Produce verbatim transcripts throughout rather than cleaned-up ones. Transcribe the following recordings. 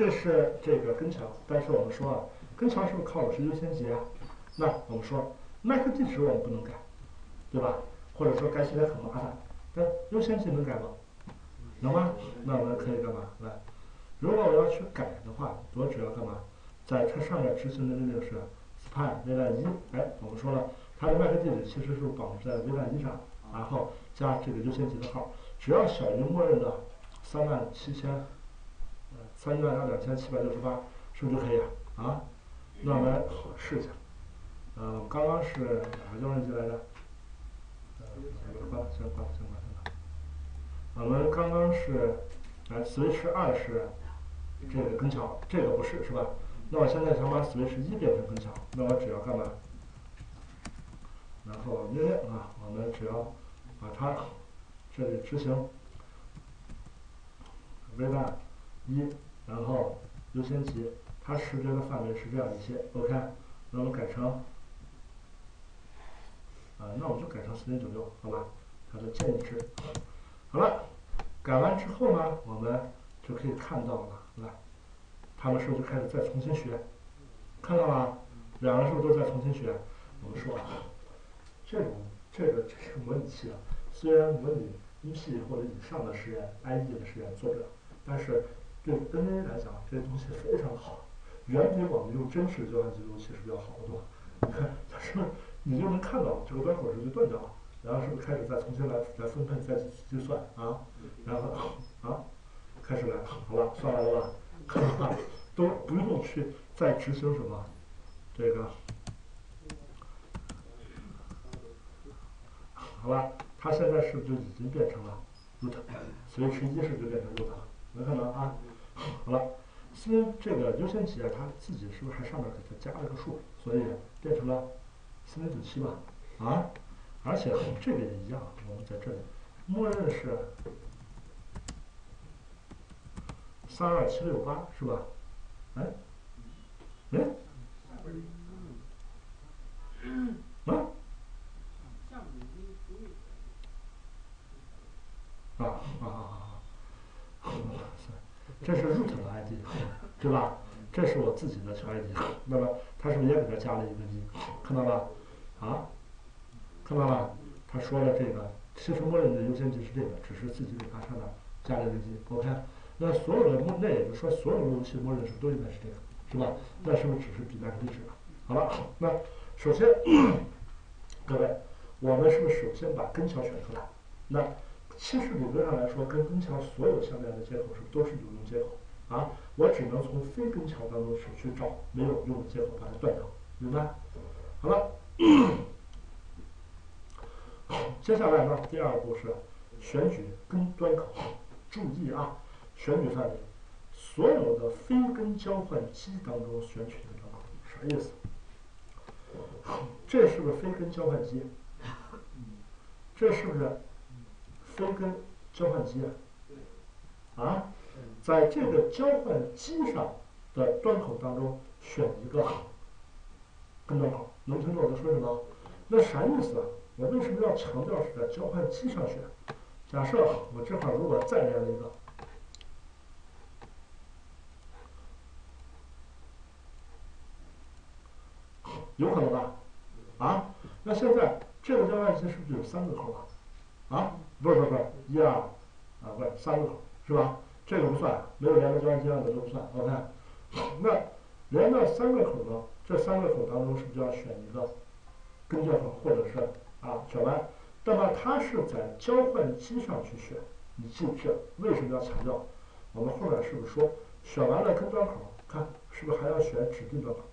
这是这个跟墙，但是我们说啊，跟墙是不是靠的是优先级啊？那我们说 M A C 地址我们不能改，对吧？或者说改起来很麻烦，但优先级能改吗？能吗？那我们可以干嘛？来，如果我要去改的话，我只要干嘛？在它上面执行的命令是 span 微烂一，哎，我们说了，它的 M A C 地址其实是绑在微烂一上，然后加这个优先级的号，只要小于默认的三万七千，呃，三万两千七百六十八，是不是就可以啊？啊？那我们试一下。呃，刚刚是哪个交换机来着？呃，关了，先关了，先关了，先关了。我们刚刚是，来 switch 二是这个跟桥，这个不是是吧？那我现在想把 switch 一变成跟桥，那我只要干嘛？然后命令啊，我们只要把它这里执行微烂一，然后优先级，它识别的范围是这样一些 ，OK，那我们改成。啊，那我们就改成四点九六，好吧？它的建议值。好了，改完之后呢，我们就可以看到了，来，他们是不是就开始再重新学？看到了，两个是不是都在重新学？我们说啊，这种这个这个模拟器啊，虽然模拟 E P 或者以上的实验 I E 的实验做不了，但是对 N A 来讲，这些东西非常好，远比我们用真实交换记录器是要好得多。你看，它是不是？你就能看到这个端口是就断掉了，然后是不是开始再重新来来分配再计算啊？然后啊，开始来，好吧，算完了吧？看到吧？都不用去再执行什么这个，好吧？它现在是不是就已经变成了 root， 所以是一是就变成 root 了，能看到啊？好了，新这个优先级啊，它自己是不是还上面给它加了个数，所以变成了四零九七吧？啊，而且这个也一样，我们在这里默认是三二七六八是吧？哎，哎，啊啊啊啊啊！这是 root 的 I D， 对吧？这是我自己的小 I D， 那么它是不是也给它加了一个一？看到了？啊，看到了？他说了这个，其实默认的优先级是这个，只是自己给它上面加了一个一 ，OK。那所有的默，那也就是说，所有的路由器默认是都应该是这个，是吧？那是不是只是比 M A C 地址了？好了，那首先，各位，我们是不是首先把跟桥选出来？那其实理论上来说，跟跟桥所有相连的接口是不是都是有用接口啊？我只能从非跟桥当中去找没有用的接口，把它断掉，明白？好了。接下来呢，第二步是选取跟端口。注意啊，选取范围，所有的非跟交换机当中选取一个端口，啥意思？这是不是非跟交换机？这是不是非跟交换机啊？啊，在这个交换机上的端口当中选一个跟端口，能听懂我在说什么？那啥意思啊？我为什么要强调是在交换机上选？假设我这块如果再连了一个，有可能吧？啊，那现在这个交换机是不是有三个口啊？啊，不是不是不是，一二啊，不是三个口是吧？这个不算，没有连到交换机上的都不算。OK，那连到三个口呢？这三个口当中是不是就要选一个跟交换，或者是啊选完？那么它是在交换机上去选，你记不记得为什么要强调？我们后面是不是说选完了跟端口，看是不是还要选指定端口？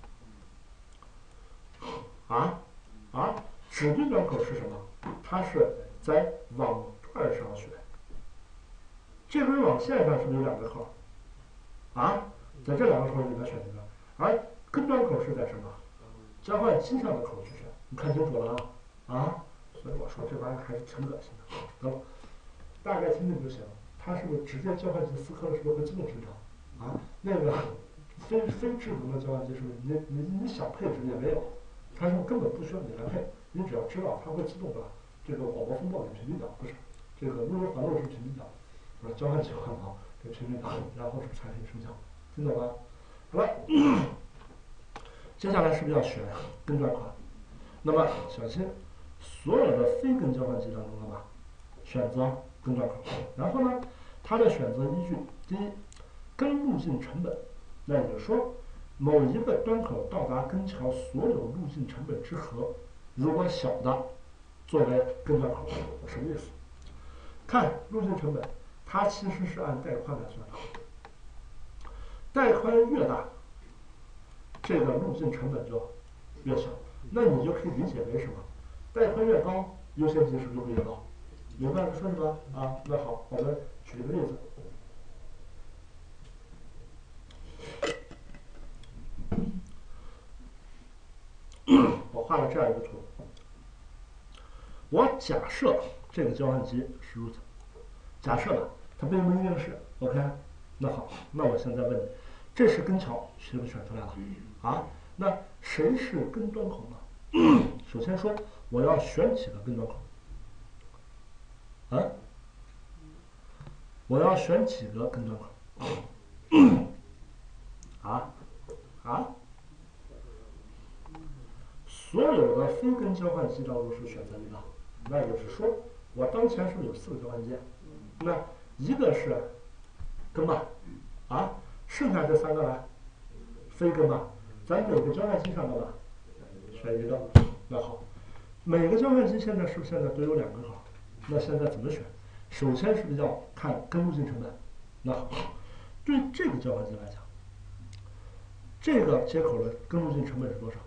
啊啊，指定端口是什么？它是在网段上选，这根网线上是不是有两个口？啊，在这两个口里面选一个，而跟端口是在什么？交换机上的口去选，你看清楚了啊？啊，所以我说这玩意儿还是挺恶心的。等，大概听听就行。它是不是直接交换机复刻了，是不是会自动生成？啊，那个非非智能的交换机是不是你你你想配置也没有？它是根本不需要你来配，你只要知道它会自动把这个广播风暴给屏蔽掉，不是这个路由环路是屏蔽掉，不是交换器环保给屏蔽掉，然后是才可以生效。 听懂吗？好了，接下来是不是要选根专款？那么小心，所有的非根交换机当中了吧，选择根专口。然后呢，它的选择依据，第一，根路径成本，那也就是说，某一个端口到达根桥所有路径成本之和，如果小的，作为根专口，什么意思？看路径成本，它其实是按带宽来算的，带宽越大，这个路径成本就越小。那你就可以理解为什么？带宽越高，优先级是不是就会越高？明白我说什么啊？那好，我们举个例子。我画了这样一个图，我假设这个交换机是 root， 假设吧，它并不一定是 OK。那好，那我现在问你，这是根桥，是不是选出来了？啊，那谁是根端口呢？首先说，我要选几个根端口？啊，我要选几个根端口？啊啊，所有的非根交换机当中是选择一个，那也就是说，我当前是不是有四个交换机？那一个是根吧，啊，剩下这三个呢，非根吧，咱每个交换机上的吧，选一个。那好，每个交换机现在是不是现在都有两个口？那现在怎么选？首先是不是要看根路径成本？那好，对这个交换机来讲，这个接口的根路径成本是多少？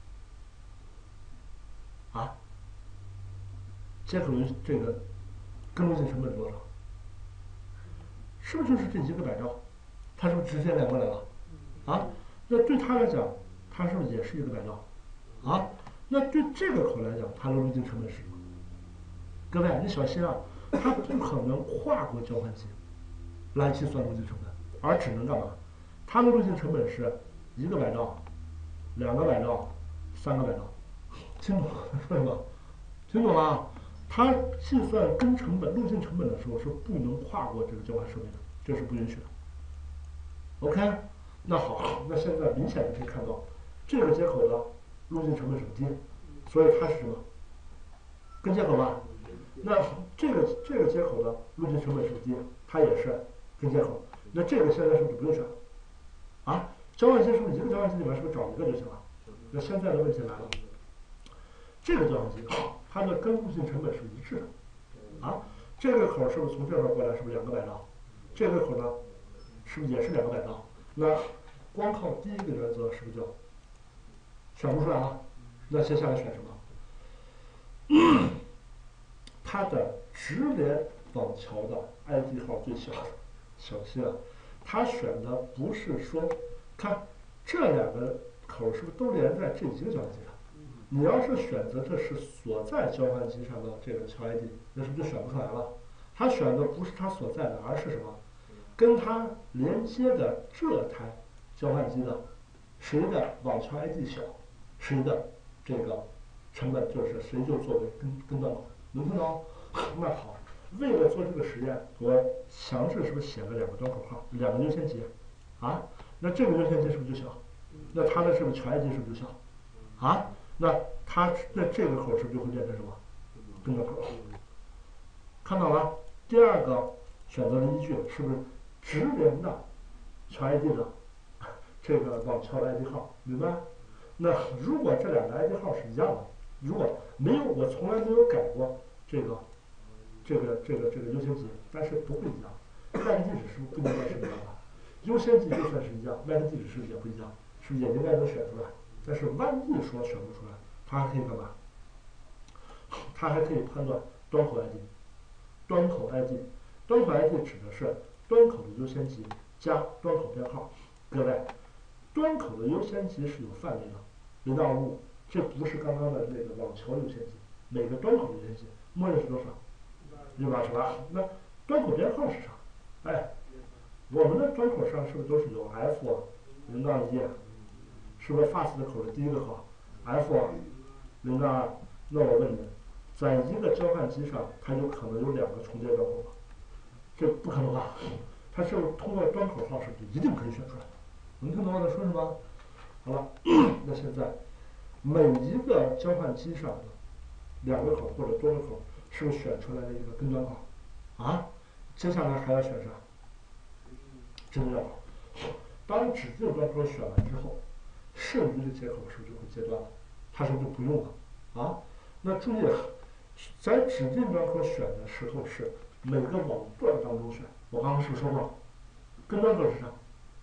啊？接口的这个根路径成本是多少？是不是就是这一个百兆？它是不是直接连过来了？啊？那对它来讲，它是不是也是一个百兆？啊？那对这个口来讲，它的路径成本是什么？各位，你小心啊，它不可能跨过交换机来计算路径成本，而只能干嘛？它的路径成本是一个百兆、两个百兆、三个百兆，听懂说什么？听懂了？它计算根成本、路径成本的时候是不能跨过这个交换设备的，这是不允许的。OK， 那好，那现在明显的可以看到，这个接口的路径成本是低，所以它是什么？根接口吧？那这个这个接口的路径成本是不是低？它也是根接口。那这个现在是不是不用选？啊，交换机是不是一个交换机里面是不是找一个就行了？那现在的问题来了，这个交换机它的根路径成本是一致的，啊，这个口是不是从这边过来是不是两个百兆？这个口呢，是不是也是两个百兆？那光靠第一个原则是不是就选不出来了？那接下来选什么？它的直连网桥的 I D 号最小，小心啊！它选的不是说，看这两个口是不是都连在这一个交换机上？你要是选择这是所在交换机上的这个桥 I D， 那是不是就选不出来了？它选的不是它所在的，而是什么？跟它连接的这台交换机的谁的网桥 I D 小，谁的这个成本就是谁就作为根根端口，能听懂？那好，为了做这个实验，我强制是不是写了两个端口号，两个优先级？啊，那这个优先级是不是就小？那它的是不是桥 I D 是不是就小？啊，那它那这个口是不是就会变成什么？根端口。看到了？第二个选择的依据是不是直连的桥 I D 的这个网桥的 I D 号？明白？那如果这两个 I D 号是一样的，如果没有我从来没有改过这个这个这个这个优先级，但是不会一样。麦克地址是不是不应该是一样的？优先级就算是一样，麦克地址是不是也不一样？是不是也应该能选出来？但是万一说选不出来，它还可以干嘛？它还可以判断端口 I D。端口 I D， 端口 I D 指的是端口的优先级加端口编号。各位，端口的优先级是有范围的，零到五，这不是刚刚的那个网桥优先级，每个端口优先级默认是多少？一百八十八。那端口编号是啥？哎，我们的端口上是不是都是有 F 零到一？是不是 fast 的口的第一个号 F 零到二？那我问你，在一个交换机上，它有可能有两个重叠端口吗？这不可能吧？它是通过端口号是不是一定可以选出来？ 能听懂我在说什么？好了，那现在每一个交换机上的两个口或者多个口，是不是选出来的一个根端口？啊，接下来还要选啥？指定端口。当指定端口选完之后，剩余的接口是不是就会截断了？它是不是就不用了？啊，那注意，在指定端口选的时候是每个网段当中选。我刚刚是不是说过，根端口是啥？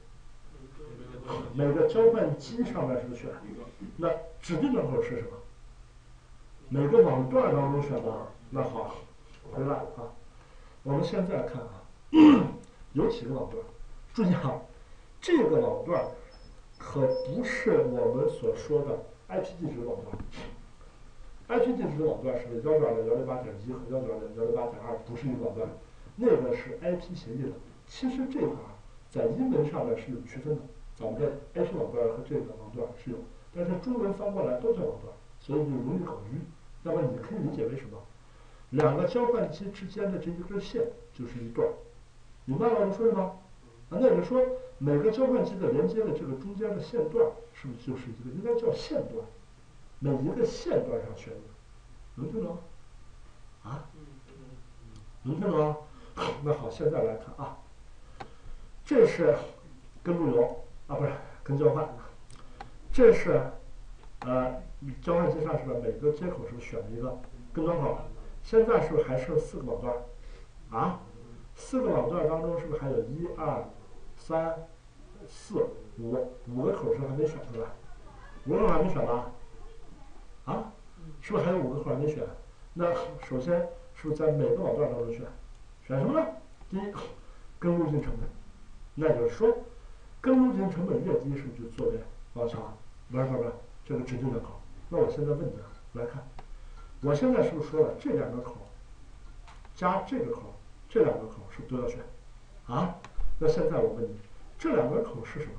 每个交换机上面是不是选？那指定端口是什么？每个网段当中选的。那好，回来啊，我们现在看啊，有几个网段？注意啊，这个网段可不是我们所说的 I P 地址网段。I P 地址网段是不是幺九二零幺六八点一和幺九二零幺六八点二不是一个网段？那个是 I P 协议的。其实这块在英文上面是有区分的，咱们的 I P 网段和这个网段是有，但是中文翻过来都叫网段，所以就容易搞晕。那么你可以理解为什么？两个交换机之间的这一根线就是一段，明白了我说什么？啊，那也就是说每个交换机的连接的这个中间的线段，是不是就是一个应该叫线段？每一个线段上选一个，能听懂？啊？能听懂吗？那好，现在来看啊，这是跟路由啊，不是跟交换，这是呃交换机上是不是每个接口是不是选了一个跟端口？现在是不是还剩四个网段？啊，四个网段当中是不是还有一二三四五五个口是还没选出来？五个口还没选吧？啊，是不是还有五个口还没选？那首先是不是在每个网段当中选？选什么呢？第一，跟路径成本。那也就是说，跟路径成本越低，是不是就作为往上？不是不是不是，这个指定的口。那我现在问你啊，来看，我现在是不是说了这两个口加这个口，这两个口是不是都要选？啊？那现在我问你，这两个口是什么？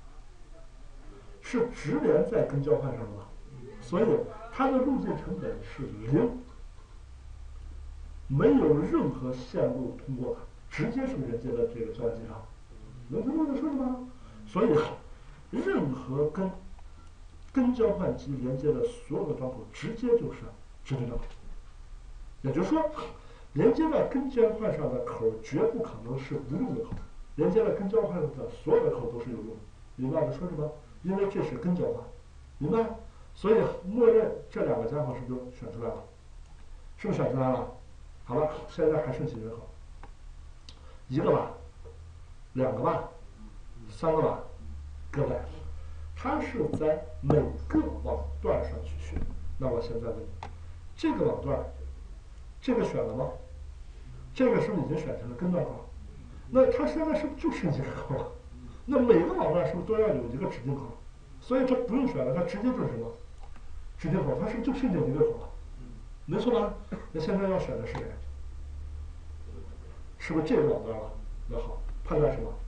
是直连在跟交换上的吗？所以它的路径成本是零，没有任何线路通过它，直接是连接在这个交换机上。能听懂我说什么？所以任何跟跟交换机连接的所有的端口，直接就是指定端口。也就是说，连接到跟交换上的口绝不可能是无用的口，连接到跟交换上的所有的口都是有用的。明白我说什么？因为这是跟交换，明白？所以默认这两个家伙是不是就选出来了？是不是选出来了？好了，现在还剩几个口？一个吧，两个吧，三个吧，各位，它是在每个网段上去选。那我现在问你，这个网段，这个选了吗？这个是不是已经选成了跟段口？那它现在是不是就剩几个口了？那每个网段是不是都要有一个指定口？所以它不用选了，它直接就是什么？指定口，它是不是就剩下一个口了？没错吧？那现在要选的是谁？是不是这个网段了？那好，判断什么？